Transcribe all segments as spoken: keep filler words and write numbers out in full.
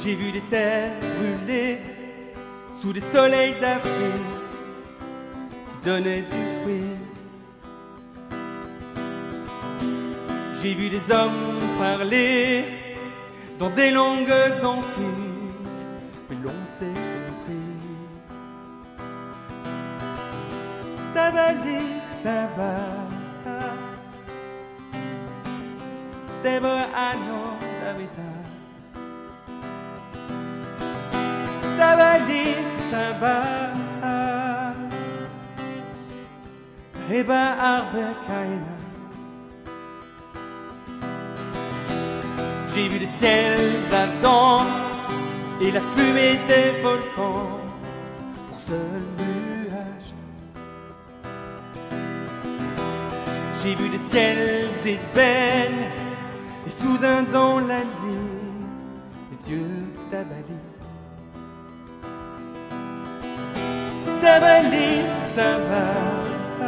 J'ai vu des terres brûlées sous des soleils d'Afrique qui donnaient du fruit. J'ai vu des hommes parler dans des langues antiques, mais l'on s'est compris. Tabalik Sabah, Deborah Anor Davida. Tabalik Sabah, Reba Arbe Kaina. J'ai vu le ciel ardent et la fumée des volcans pour seul nuage. J'ai vu le ciel d'ébène et soudain dans la nuit les yeux d'Abali. D'Abali Sabah,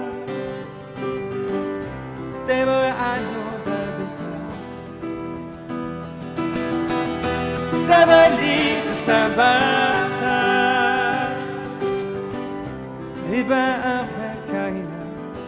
Deborah Anor Davida. Tabalik Sabah, Reba Arbe Kaina.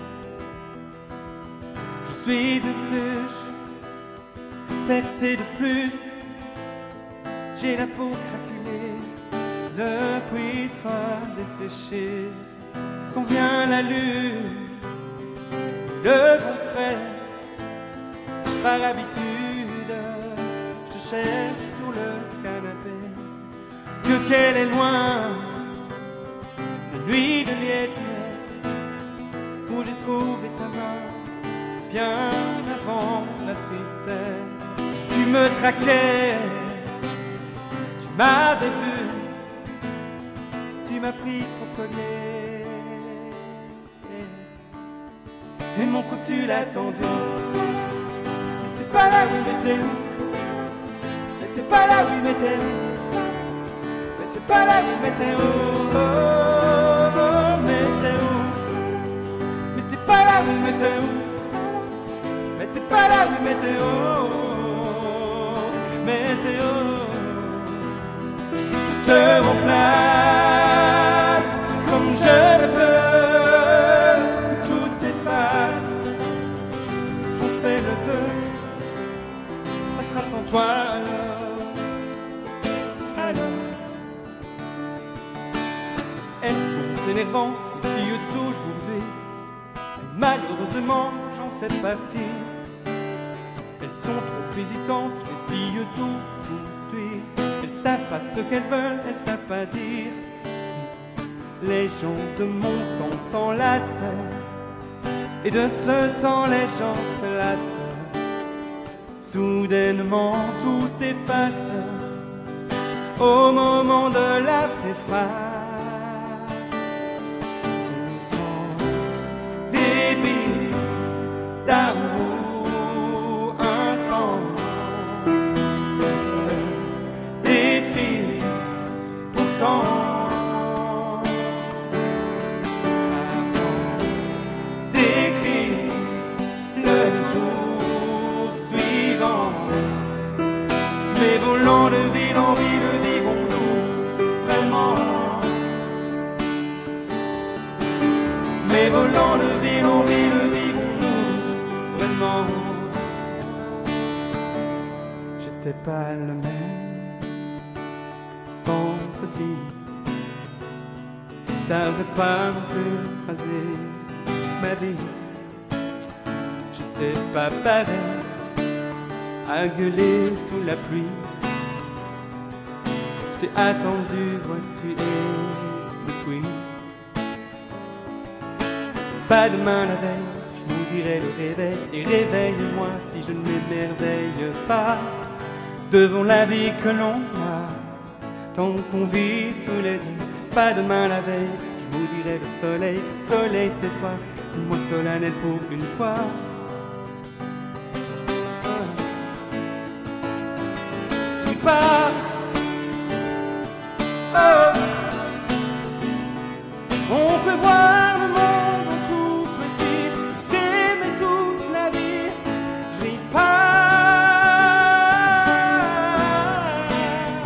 Je suis une cruche percée de plus. J'ai la peau craquelée depuis toi desséchée. Quand vient la lune, le bon frère, par habitude, je cherche sous le canapé. Que qu'elle est loin, la nuit de liesse, où j'ai trouvé ta main, bien avant la tristesse. Tu me traquais, tu m'avais vu, tu m'as pris pour collier. Et mon coup tu l'as tendu. T'es pas là, oui, mais t'es où? T'es pas là, oui, mais t'es où? Mais t'es pas là, oui, mais t'es où? Oh, oh, oh, mais t'es où? Mais t'es pas là, oui, mais t'es où? Mais t'es pas là, oui, mais t'es où? Mais t'es où? Je te remplace comme je le veux, que tout s'efface. J'en fais le vœu, ça sera sans toi alors. Alors, elles sont énervantes, les filles d'aujourd'hui. Malheureusement, j'en fais partie. Elles sont trop hésitantes, les filles d'aujourd'hui. Elles savent pas ce qu'elles veulent, elles savent pas dire. Les gens de mon temps s'enlacent, et de ce temps les gens se lassent. Soudainement tout s'efface au moment de la préface. Ce sont des billes d'amour intense, des filles pourtant de ville en ville, vivons-nous vraiment? Mais volant de ville en ville, vivons-nous vraiment? J'étais pas le même vendredi. T'avais pas non plus rasé ma vie. J'étais pas pareil à gueuler sous la pluie. J'ai attendu, vois-tu, et depuis. Pas demain la veille, je m'ouvrirai le réveil. Et réveille-moi si je ne m'émerveille pas devant la vie que l'on a, tant qu'on vit tous les deux. Pas demain la veille, je m'ouvrirai le soleil. Soleil c'est toi, moi solennel pour une fois. J'y pars. Oh. On peut voir le monde en tout petit, s'aimer toute la vie. J'y pars.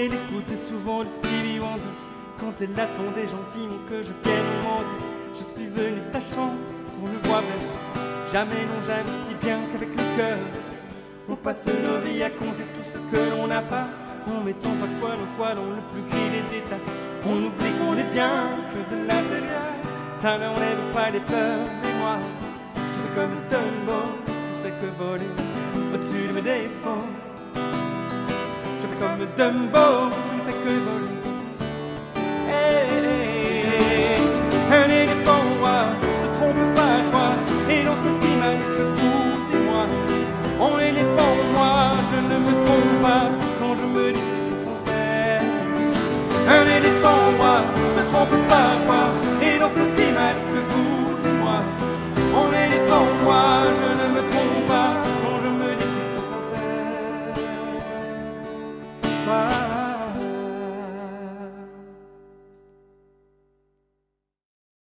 elle écoutait souvent le Stevie Wonder. Quand elle attendait gentiment que je vienne au monde, je suis venu sachant qu'on le voit même. Jamais, non jamais si bien qu'avec le cœur. On passe nos vies à compter tout ce que l'on n'a pas, en mettant parfois nos foi dans le plus gris des états. On oublie qu'on est bien que de l'intérieur. Ça n'enlève pas les peurs, mais moi, je fais comme Dumbo, je fais que voler au-dessus de mes défauts. Je fais comme Dumbo, je ne fais que voler. Hey, hey, hey. Un éléphant roi se trompe pas, je crois, et l'on se si mal que vous et moi. En éléphant, moi, je ne me trompe pas quand je me dis que je concerne. Un éléphant, moi, se trompe pas.